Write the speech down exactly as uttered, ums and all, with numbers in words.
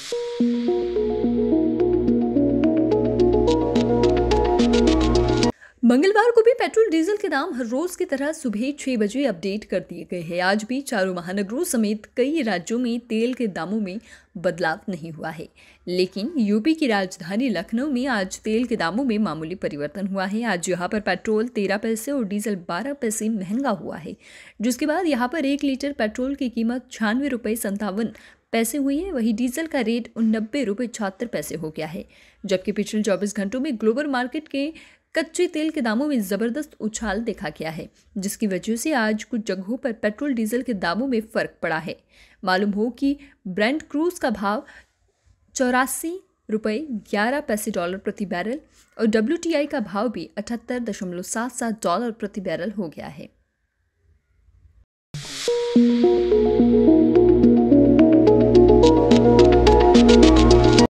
मंगलवार को भी पेट्रोल डीजल के दाम हर रोज की तरह सुबह छह बजे अपडेट कर दिए गए हैं। आज भी चारों महानगरों समेत कई राज्यों में तेल के दामों में बदलाव नहीं हुआ है, लेकिन यूपी की राजधानी लखनऊ में आज तेल के दामों में मामूली परिवर्तन हुआ है। आज यहां पर पेट्रोल तेरह पैसे और डीजल बारह पैसे महंगा हुआ है, जिसके बाद यहां पर एक लीटर पेट्रोल की कीमत छियानवे रुपये संतावन पैसे हुई है। वहीं डीजल का रेट उननब्बे रुपये छिहत्तर पैसे हो गया है। जबकि पिछले चौबीस घंटों में ग्लोबल मार्केट के कच्चे तेल के दामों में जबरदस्त उछाल देखा गया है, जिसकी वजह से आज कुछ जगहों पर पेट्रोल डीजल के दामों में फर्क पड़ा है। मालूम हो कि ब्रेंट क्रूज का भाव चौरासी रुपये ग्यारह पैसे डॉलर प्रति बैरल और डब्ल्यू टी आई का भाव भी अठहत्तर दशमलव सात सात डॉलर प्रति बैरल हो गया है।